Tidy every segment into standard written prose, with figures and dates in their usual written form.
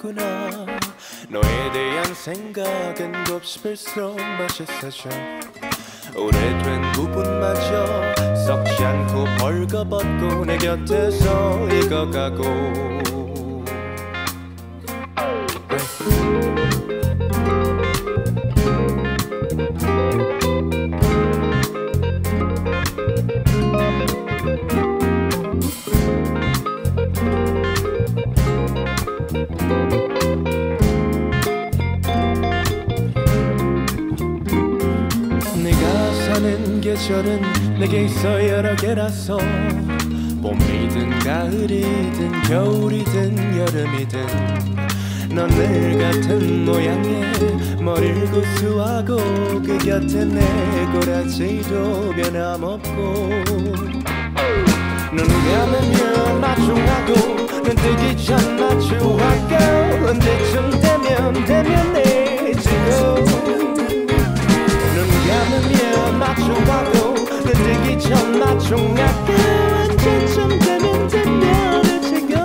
가구나. 너에 대한 생각은 곱씹을수록 맛있어져. 오래된 부분마저 썩지 않고 벌거벗고 내 곁에서 익어가고. 네가 사는 계절은 내게 있어 여러 개라서 봄이든 가을이든 겨울이든 여름이든 넌 늘 같은 모양의 머리를 구수하고 그 곁에 내 꼬라지도 변함없고. 눈 감으면 마중하고 눈 뜨기 전 마주하고 언제쯤 되면 내지고. 눈 감으면 마주하고 눈 뜨기 전 마중하고 언제쯤 되면 내지고.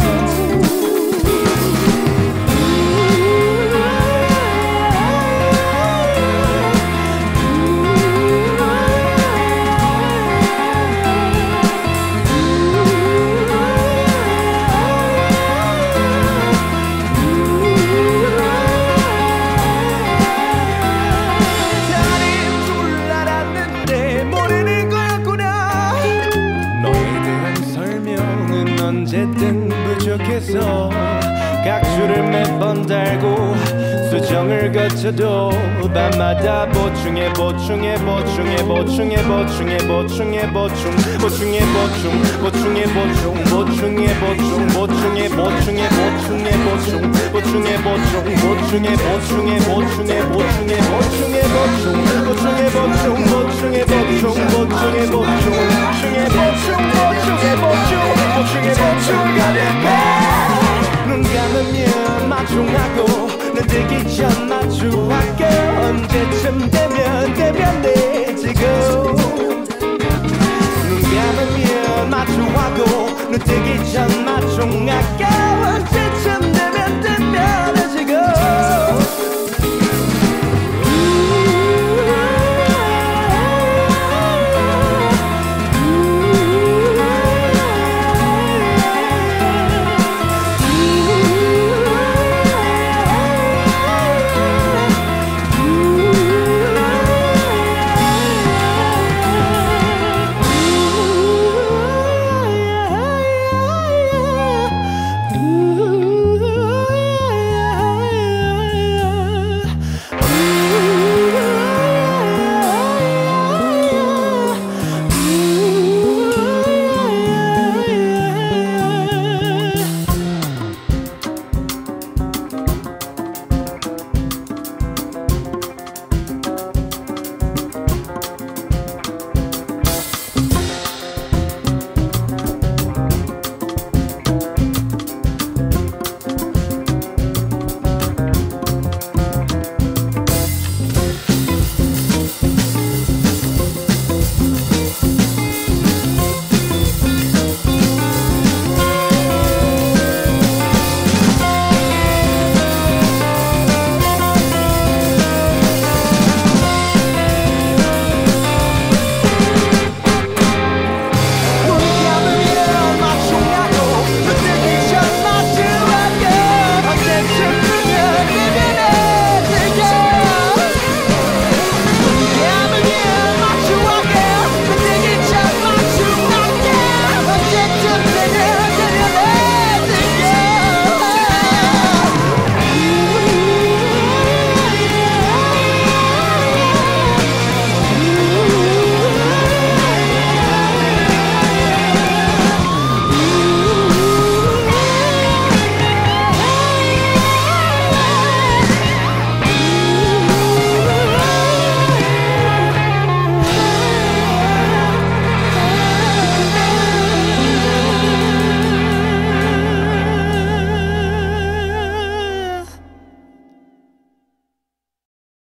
언제든 부족해서 각주를 몇 번 달고 수정을 거쳐도 밤마다 보충해 보충해 보충해 보충해 보충해 보충해 보충 보충해 보충 보충해 보충 보충해 보충 보충해 보충해 보충해 보충 보충해 보충 보충해 보충해 보충해 보충해 보충해 보충 보충해 보충 보충해 보충 보충해 보충 보충해 보충 보충해 보충 보충해 보충 가득해. 눈 감으면 마중하고 눈 뜨기 전 마주하고